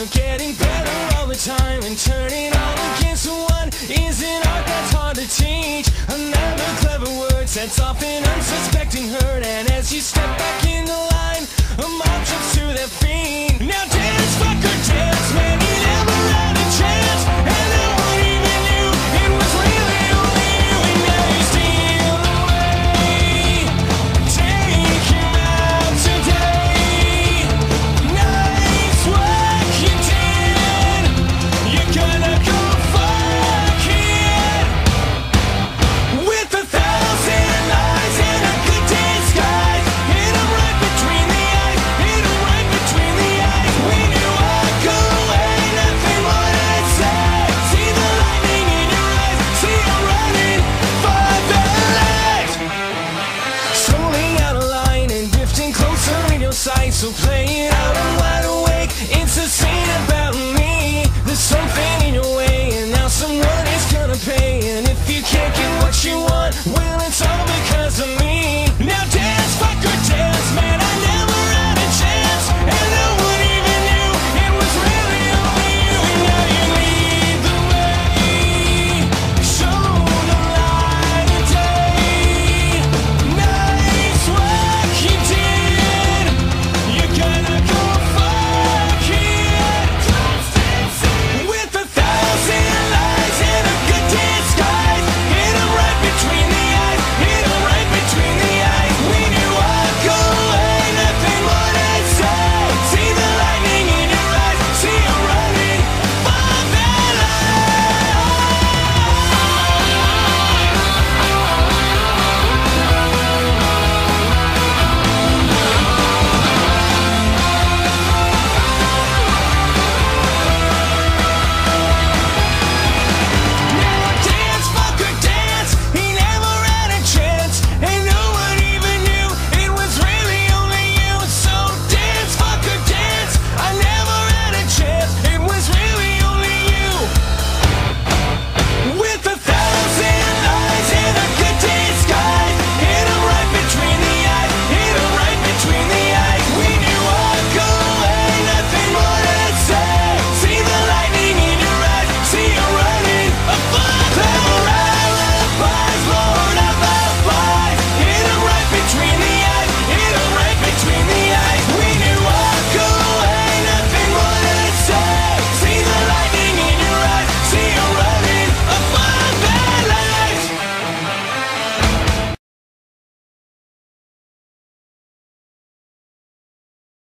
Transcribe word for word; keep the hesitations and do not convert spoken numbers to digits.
you're getting better all the time, and turning all against one is an art that's hard to teach. Another clever word sets off an unsuspecting herd, and as you step back in the line, a mob jumps to their feet. Now dance, fucker, dance, man, you never had a chance, and no one even knew it was really only you, and now you steal away. Take him out today. Nice work you did. You're gonna go fuck it. With a thousand lies and a good disguise, hit 'em right between the eyes, hit 'em right between the eyes. When you walk away, nothing more to say. See the lightning in your eyes, see you running for the light. Strolling out of line and drifting closer in your sight, so play it out.